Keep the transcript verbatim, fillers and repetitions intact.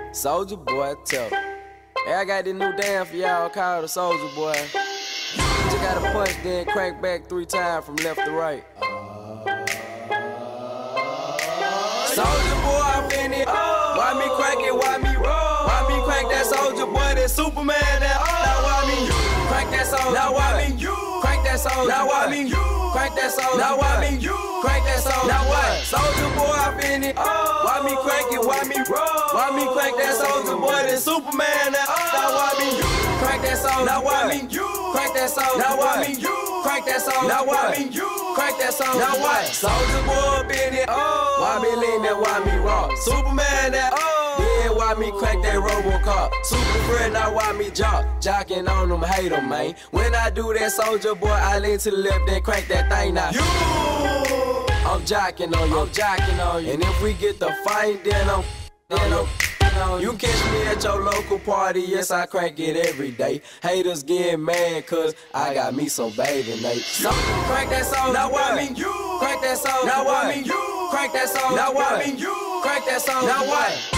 Soulja Boy, tell. Hey, I got this new dance for y'all called the Soulja Boy. You just gotta punch, then crank back three times from left to right. Soulja Boy, I'm in it. Why me crank it? Why me roll? Why me crank that Soulja Boy? That Superman, that oh. Now why me you crank that Soulja? Now why me you crank that Soulja? Now why me you crank that Soulja? Now why me you crank that Soulja? Now what? Soulja Boy, I'm in it. Why me crank it? Why me roll? Why me crank that Soulja Boy? That Superman, that oh. Now why me you crank that Soulja? Now why me you crank that Soulja? Now why me you crank that Soulja? Now why me you crank that Soulja? Now what? Soulja Boy, up in it. Oh. Why me lean that? Why me rock? Superman, that oh. Yeah, why me crank that RoboCop? Super friend, now why me jock? Jocking on them, hate them, man. When I do that, Soulja Boy, I lean to the left, then crank that thing now. You, I'm jocking on you, I'm jocking on you. And if we get the fight, then I'm, then I'm. You catch me at your local party, yes, I crank it every day. Haters get mad, cause I got me some bathing Nate. So, crank that soul, now why me you? Crank that soul, now why me you? Crank that soul, now why me you? Crank that soul, now what?